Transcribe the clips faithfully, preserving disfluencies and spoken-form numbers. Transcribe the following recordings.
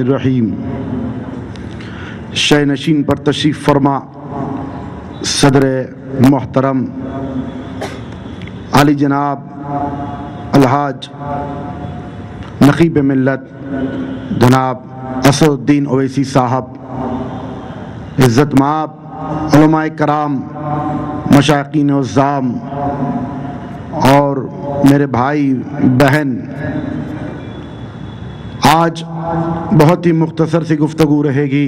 الرحیم۔ شہ نشین پر تشریف فرما صدر محترم علی جناب الحاج نقیب ملت جناب اسد الدین اویسی صاحب، عزت مآب علماء کرام، مشائقین عظام اور میرے بھائی بہن، آج بہت ہی مختصر سی گفتگو رہے گی،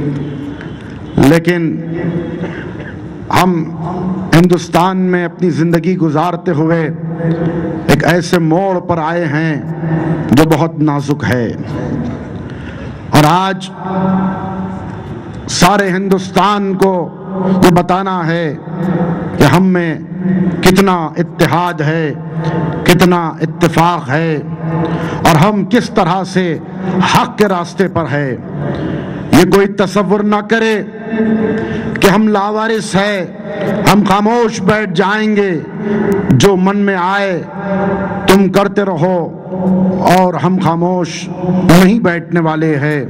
لیکن ہم ہندوستان میں اپنی زندگی گزارتے ہوئے ایک ایسے موڑ پر آئے ہیں جو بہت نازک ہے، اور آج سارے ہندوستان کو یہ بتانا ہے کہ ہم میں کتنا اتحاد ہے، کتنا اتفاق ہے، اور ہم کس طرح سے حق کے راستے پر ہے۔ یہ کوئی تصور نہ کرے کہ ہم لاوارث ہیں، ہم خاموش بیٹھ جائیں گے، جو من میں آئے تم کرتے رہو، اور ہم خاموش نہیں بیٹھنے والے ہیں۔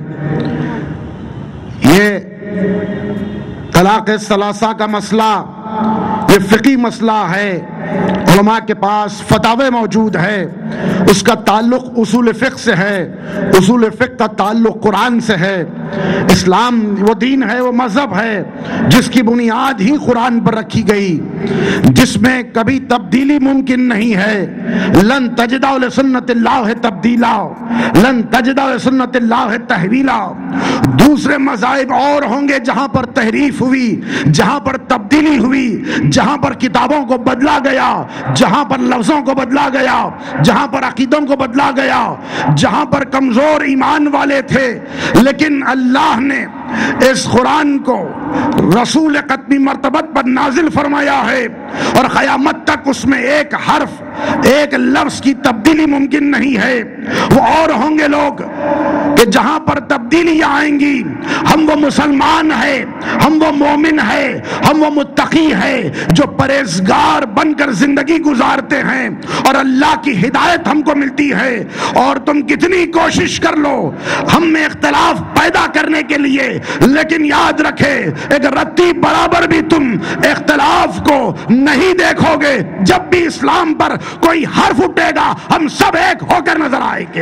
یہ طلاق ثلاثہ کا مسئلہ یہ فقہی مسئلہ ہے، علماء کے پاس فتاوے موجود ہے، اس کا تعلق اصول فقہ سے ہے، اصول فقہ کا تعلق قرآن سے ہے۔ اسلام وہ دین ہے، وہ مذہب ہے جس کی بنیاد ہی قرآن پر رکھی گئی، جس میں کبھی تبدیلی ممکن نہیں ہے۔ لن تجد لسنت اللہ تبدیلا، لن تجد لسنت اللہ تحویلا۔ دوسرے مذاہب اور ہوں گے جہاں پر تحریف ہوئی، جہاں پر تبدیلی ہوئی، جہاں پر کتابوں کو بدلا گیا، جہاں پر لفظوں کو بدلا گیا، جہاں پر عقیدوں کو بدلا گیا، جہاں پر کمزور ایمان والے تھے، لیکن اللہ نے اس قرآن کو رسول قطبی مرتبت پر نازل فرمایا ہے، اور قیامت تک اس میں ایک حرف، ایک لفظ کی تبدیلی ممکن نہیں ہے۔ وہ اور ہوں گے لوگ کہ جہاں پر تبدیلیاں آئیں گی، ہم وہ مسلمان ہیں، ہم وہ مومن ہیں، ہم وہ متقی ہیں جو پرہیزگار بن کر زندگی گزارتے ہیں، اور اللہ کی ہدایت ہم کو ملتی ہے۔ اور تم کتنی کوشش کر لو ہم میں اختلاف پیدا کرنے کے لیے، لیکن یاد رکھے ایک رتی برابر بھی تم اختلاف کو نہیں دیکھو گے۔ جب بھی اسلام پر کوئی حرف اٹھے گا ہم سب ایک ہو کر نظر آئیں گے۔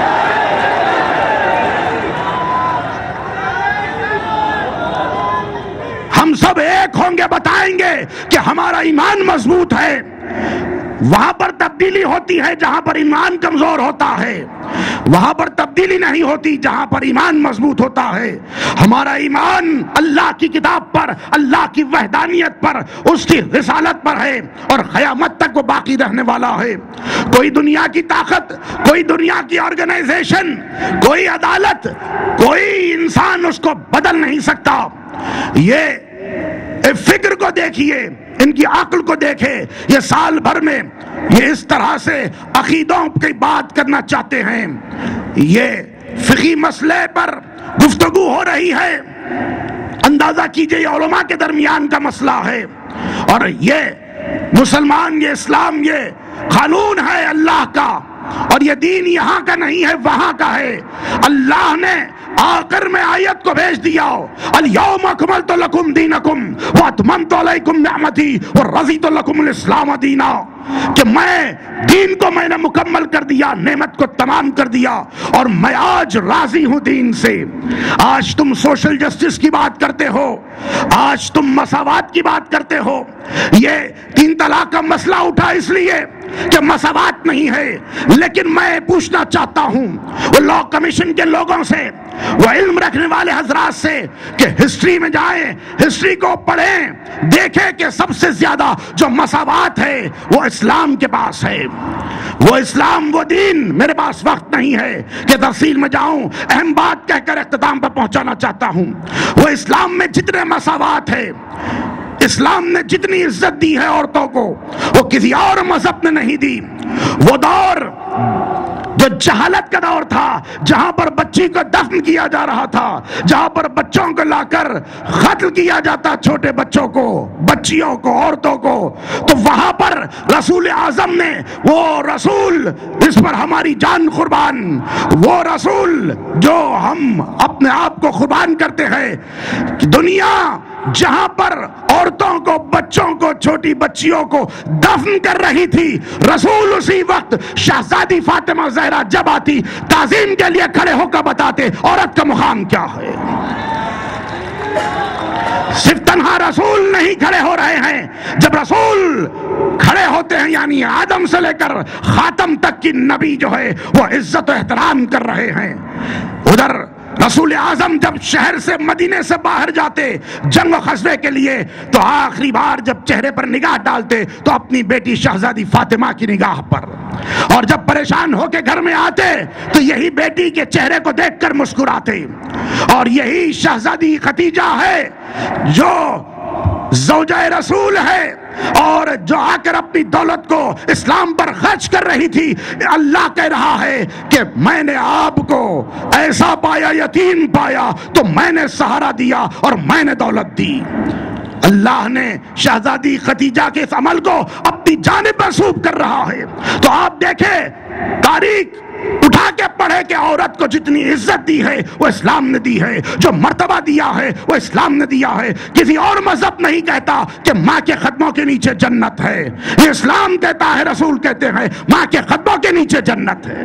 ہم سب ایک ہوں گے، بتائیں گے کہ ہمارا ایمان مضبوط ہے۔ وہاں پر تبدیلی ہوتی ہے جہاں پر ایمان کمزور ہوتا ہے، وہاں پر تبدیلی نہیں ہوتی جہاں پر ایمان مضبوط ہوتا ہے۔ ہمارا ایمان اللہ کی کتاب پر، اللہ کی وحدانیت پر، اس کی رسالت پر ہے، اور قیامت تک وہ باقی رہنے والا ہے۔ کوئی دنیا کی طاقت، کوئی دنیا کی آرگنائزیشن، کوئی عدالت، کوئی انسان اس کو بدل نہیں سکتا۔ یہ فکر کو دیکھیے، ان کی عقل کو دیکھے، یہ سال بھر میں یہ اس طرح سے عقیدوں کی بات کرنا چاہتے ہیں۔ یہ فقہی مسئلے پر گفتگو ہو رہی ہے، اندازہ کیجئے یہ علماء کے درمیان کا مسئلہ ہے، اور یہ مسلمان، یہ اسلام، یہ قانون ہے اللہ کا، اور یہ دین یہاں کا نہیں ہے، وہاں کا ہے۔ اللہ نے آخر میں آیت کو بھیج دیا، الیوم اکملت لکم دینکم واتممت علیکم نعمتی ورضیت لکم الاسلام دینا، کہ میں دین کو میں نے مکمل کر دیا، نعمت کو تمام کر دیا، اور میں آج راضی ہوں دین سے۔ آج تم سوشل جسٹس کی بات کرتے ہو، آج تم مساوات کی بات کرتے ہو۔ یہ تین طلاق کا مسئلہ اٹھا اس لیے کہ مساوات نہیں ہے، لیکن میں پوچھنا چاہتا ہوں وہ لا کمیشن کے لوگوں سے، وہ علم رکھنے والے حضرات سے، کہ ہسٹری میں جائیں، ہسٹری کو پڑھیں، دیکھیں کہ سب سے زیادہ جو مساوات ہے وہ اسلام کے پاس ہے۔ وہ اسلام، وہ دین، میرے پاس وقت نہیں ہے کہ تفصیل میں جاؤں، اہم بات کہہ کر اختتام پر پہنچانا چاہتا ہوں۔ وہ اسلام میں جتنے مساوات ہے، اسلام نے جتنی عزت دی ہے عورتوں کو، وہ کسی اور مذہب نے نہیں دی۔ وہ دور جو جہالت کا دور تھا، جہاں پر بچی کو دفن کیا جا رہا تھا، جہاں پر بچوں کو لا کر قتل کیا جاتا، چھوٹے بچوں کو، بچیوں کو، عورتوں کو، تو وہاں پر رسول اعظم نے، وہ رسول جس پر ہماری جان قربان، وہ رسول جو ہم اپنے آپ کو قربان کرتے ہیں، دنیا جہاں پر عورتوں کو، بچوں کو، چھوٹی بچیوں کو دفن کر رہی تھی، رسول اسی وقت شہزادی فاطمہ زہرا جب آتی، تعظیم کے لیے کھڑے ہو کر بتاتے عورت کا مقام کیا ہے۔ صرف تنہا رسول نہیں کھڑے ہو رہے ہیں، جب رسول کھڑے ہوتے ہیں یعنی آدم سے لے کر خاتم تک کی نبی جو ہے وہ عزت و احترام کر رہے ہیں۔ ادھر رسول اعظم جب شہر سے، مدینے سے باہر جاتے جنگ و غزوے کے لیے، تو آخری بار جب چہرے پر نگاہ ڈالتے تو اپنی بیٹی شہزادی فاطمہ کی نگاہ پر، اور جب پریشان ہو کے گھر میں آتے تو یہی بیٹی کے چہرے کو دیکھ کر مسکراتے۔ اور یہی شہزادی خدیجہ ہے جو زوجہ رسول ہے، اور جو آ کر اپنی دولت کو اسلام پر خرچ کر رہی تھی۔ اللہ کہہ رہا ہے کہ میں نے آپ کو ایسا پایا، یتیم پایا، تو میں نے سہارا دیا اور میں نے دولت دی۔ اللہ نے شہزادی خدیجہ کے اس عمل کو اپنی جانب منسوب کر رہا ہے۔ تو آپ دیکھیں تاریخ اٹھا کے پڑھے کہ عورت کو جتنی عزت دی ہے وہ اسلام نے دی ہے، جو مرتبہ دیا ہے وہ اسلام نے دیا ہے۔ کسی اور مذہب نہیں کہتا کہ ماں کے قدموں کے نیچے جنت ہے، یہ اسلام کہتا ہے، رسول کہتے ہیں ماں کے قدموں کے نیچے جنت ہے۔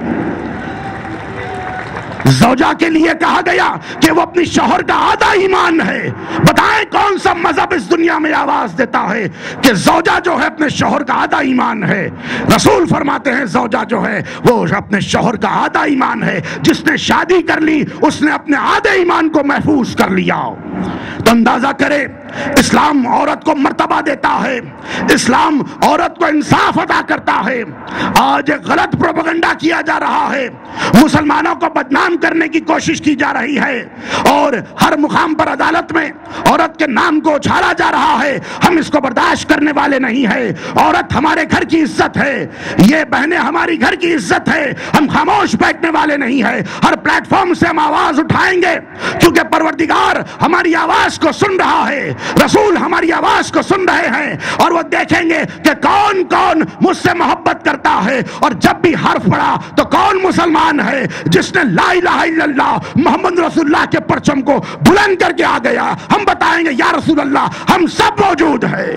زوجہ کے لیے کہا گیا کہ وہ اپنی شوہر کا آدھا ایمان ہے۔ بتائیں کون سا مذہب اس دنیا میں آواز دیتا ہے کہ زوجہ جو ہے اپنے شوہر کا آدھا ایمان ہے؟ رسول فرماتے ہیں زوجہ جو ہے وہ اپنے شوہر کا آدھا ایمان ہے۔ جس نے شادی کر لی اس نے اپنے آدھے ایمان کو محفوظ کر لیا۔ تو اندازہ کرے اسلام عورت کو مرتبہ دیتا ہے، اسلام عورت کو انصاف عطا کرتا ہے۔ آج ایک غلط پروپیگنڈا کیا جا رہا ہے، مسلمانوں کو بدنام کرنے کی کوشش کی جا رہی ہے، اور ہر مقام پر عدالت میں عورت کے نام کو اچھالا جا رہا ہے۔ ہم اس کو برداشت کرنے والے نہیں ہیں۔ عورت ہمارے گھر کی عزت ہے، یہ بہنیں ہماری گھر کی عزت ہے، ہم خاموش بیٹھنے والے نہیں ہیں۔ ہر پلیٹ فارم سے ہم آواز اٹھائیں گے، کیونکہ پروردگار ہماری آواز کو سن رہا ہے، رسول ہماری آواز کو سن رہے ہیں، اور وہ دیکھیں گے کہ کون کون مجھ سے محبت کرتا ہے، اور جب بھی حرف پڑا تو کون مسلمان ہے جس نے لا الہ الا اللہ محمد رسول اللہ کے پرچم کو بلند کر کے آ گیا۔ ہم بتائیں گے یا رسول اللہ ہم سب موجود ہیں۔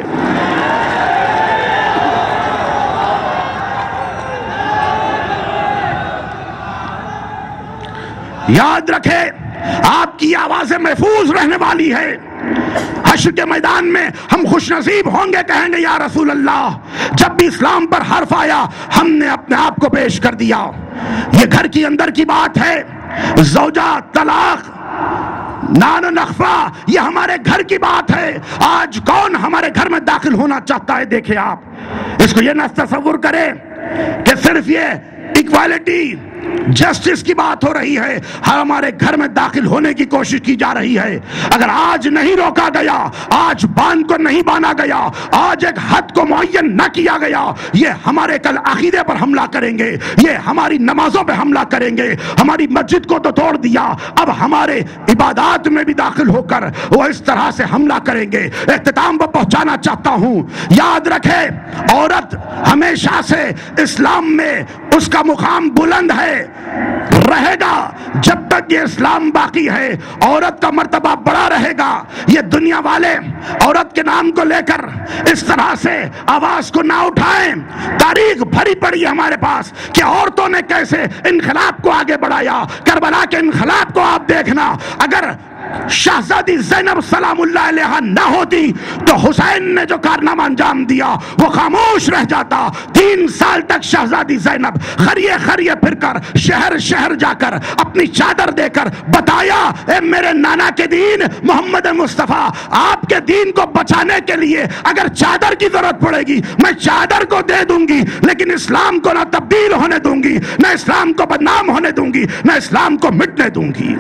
یاد رکھے آپ کی آوازیں محفوظ رہنے والی ہے۔ حشر کے میدان میں ہم خوش نصیب ہوں گے، کہیں گے یا رسول اللہ جب بھی اسلام پر حرف آیا ہم نے اپنے آپ کو پیش کر دیا۔ یہ گھر کی اندر کی بات ہے، زوجہ، طلاق، نان و نخفہ، یہ ہمارے گھر کی بات ہے۔ آج کون ہمارے گھر میں داخل ہونا چاہتا ہے؟ دیکھیں آپ اس کو یہ نہ تصور کریں کہ صرف یہ ایکوالٹی، جسٹس کی بات ہو رہی ہے، ہمارے گھر میں داخل ہونے کی کوشش کی جا رہی ہے۔ اگر آج نہیں روکا گیا، آج باندھ کو نہیں باندھا گیا، آج ایک حد کو معین نہ کیا گیا، یہ ہمارے کل عقیدے پر حملہ کریں گے، یہ ہماری نمازوں پہ حملہ کریں گے۔ ہماری مسجد کو تو توڑ دیا، اب ہمارے عبادات میں بھی داخل ہو کر وہ اس طرح سے حملہ کریں گے۔ اختتام پر پہنچانا چاہتا ہوں، یاد رکھے عورت ہمیشہ سے اسلام میں اس کا مقام بلند ہے، رہے گا جب تک یہ اسلام باقی ہے۔ عورت کا مرتبہ بڑا رہے گا۔ یہ دنیا والے عورت کے نام کو لے کر اس طرح سے آواز کو نہ اٹھائیں۔ تاریخ بھری پڑی ہے ہمارے پاس کہ عورتوں نے کیسے انقلاب کو آگے بڑھایا۔ کربلا کے انقلاب کو آپ دیکھنا، اگر شہزادی زینب سلام اللہ علیہ نہ ہوتی تو حسین نے جو کارنامہ انجام دیا وہ خاموش رہ جاتا۔ تین سال تک شہزادی زینب خریے خریے پھر کر شہر شہر جا کر اپنی چادر دے کر بتایا، اے میرے نانا کے دین محمد مصطفیٰ، آپ کے دین کو بچانے کے لیے اگر چادر کی ضرورت پڑے گی میں چادر کو دے دوں گی، لیکن اسلام کو نہ تبدیل ہونے دوں گی، نہ اسلام کو بدنام ہونے دوں گی، نہ اسلام کو مٹنے دوں گی۔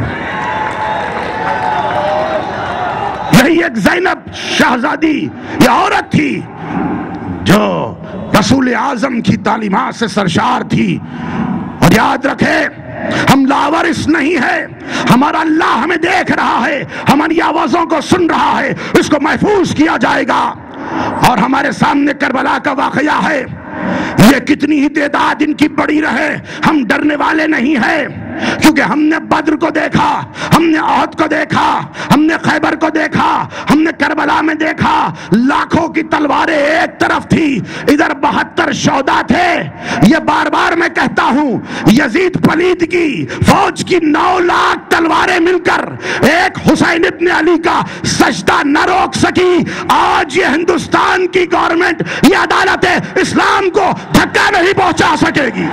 یہی ایک زینب شہزادی یہ عورت تھی جو رسول اعظم کی تعلیمات سے سرشار تھی، اور یاد رکھے ہم لاوارث نہیں ہے، ہمارا اللہ ہمیں دیکھ رہا ہے، ہماری آوازوں کو سن رہا ہے، اس کو محفوظ کیا جائے گا۔ اور ہمارے سامنے کربلا کا واقعہ ہے، یہ کتنی ہی تعداد ان کی بڑی رہے ہم ڈرنے والے نہیں ہیں، کیونکہ ہم نے بدر کو دیکھا، ہم نے احد کو دیکھا، ہم نے خیبر کو دیکھا، ہم نے کربلا میں دیکھا، لاکھوں کی تلواریں ایک طرف تھی، ادھر بہتر شہداء تھے۔ یہ بار بار میں کہتا ہوں، یزید پلید کی فوج کی نو لاکھ تلواریں مل کر ایک حسین ابن علی کا سجدہ نہ روک سکی۔ آج یہ ہندوستان کی گورنمنٹ، یہ عدالت اسلام کو دھکا نہیں پہنچا سکے گی۔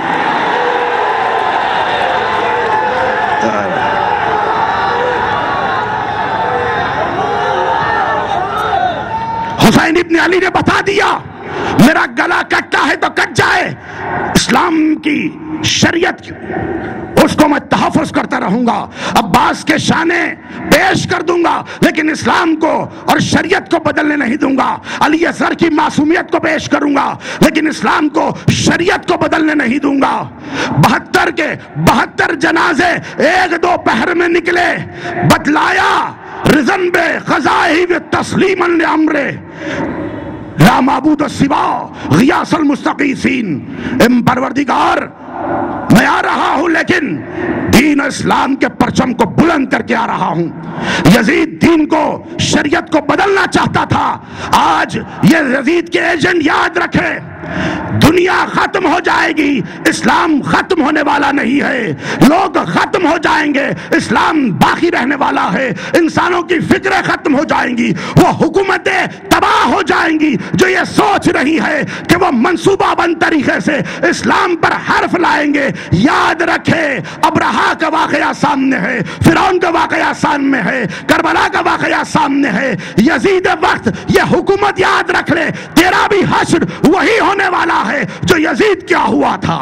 حسین ابن علی نے بتا دیا، میرا گلا کٹتا ہے تو کٹ جائے، اسلام کی شریعت کی اس کو میں تحفظ کرتا رہوں گا، عباس کے شانے پیش کر دوں گا، لیکن اسلام کو اور شریعت کو بدلنے نہیں دوں گا۔ علی اصغر کی معصومیت کو پیش کروں گا، لیکن اسلام کو شریعت کو بدلنے نہیں دوں گا۔ بہتر کے بہتر جنازے ایک دو پہر میں نکلے، بتلایا رضن بے غزاہی و تسلیما لامرے لا معبود سوا غیاث المستغیثین۔ ام پروردگار میں آ رہا ہوں، لیکن دین اسلام کے پرچم کو بلند کر کے آ رہا ہوں۔ یزید دین کو، شریعت کو بدلنا چاہتا تھا۔ آج یہ یزید کے ایجنٹ یاد رکھے، دنیا ختم ہو جائے گی، اسلام ختم ہونے والا نہیں ہے۔ لوگ ختم ہو جائیں گے، اسلام باقی رہنے والا ہے۔ انسانوں کی فکریں ختم ہو جائیں گی، وہ حکومتیں تباہ ہو جائیں گی جو یہ سوچ رہی ہے کہ وہ منصوبہ بند طریقے سے اسلام پر حرف لائیں گے۔ یاد رکھے، ابرہا کا واقعہ سامنے ہے، فرعون کا واقعہ سامنے ہے، کربلا کا واقعہ سامنے ہے۔ یزید وقت یہ حکومت یاد رکھ لے، تیرا بھی حشر وہی ہونے والا ہے جو یزید کیا ہوا تھا۔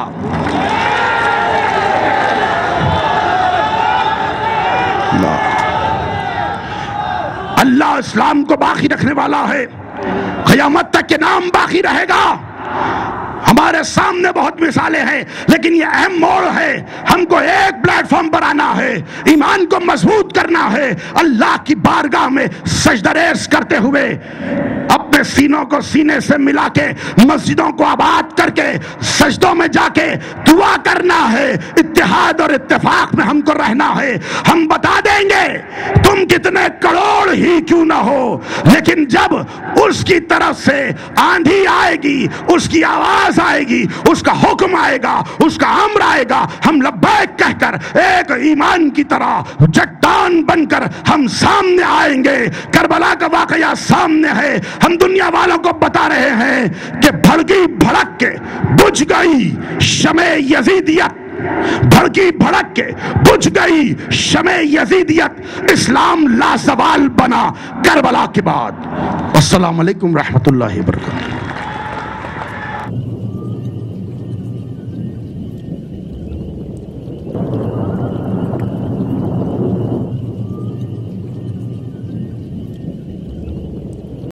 اللہ اسلام کو باقی رکھنے والا ہے، قیامت تک کے نام باقی رہے گا۔ ہمارے سامنے بہت مثالیں ہیں، لیکن یہ اہم موڑ ہے، ہم کو ایک پلیٹ فارم پر آنا ہے، ایمان کو مضبوط کرنا ہے، اللہ کی بارگاہ میں سجدہ ریز کرتے ہوئے اپنے سینوں کو سینے سے ملا کے، مسجدوں کو آباد کر کے، سجدوں میں جا کے دعا کرنا ہے۔ اتحاد اور اتفاق میں ہم کو رہنا ہے۔ ہم بتا دیں گے تم کتنے کروڑ ہی کیوں نہ ہو، لیکن جب اس کی طرف سے آندھی آئے گی، اس کی آواز آئے گی، اس کا حکم آئے گا، اس کا امر آئے گا، ہم لبیک کہہ کر ایک ایمان کی طرح چٹان بن کر ہم سامنے آئیں گے۔ کربلا کا واقعہ سامنے ہے، ہم دنیا والوں کو بتا رہے ہیں کہ بھڑکی بھڑک کے بجھ گئی شمع یزیدیت، بھڑکی بھڑک کے بجھ گئی شمع یزیدیت، اسلام لازوال بنا کربلا کے بعد۔ السلام علیکم ورحمۃ اللہ وبرکاتہ۔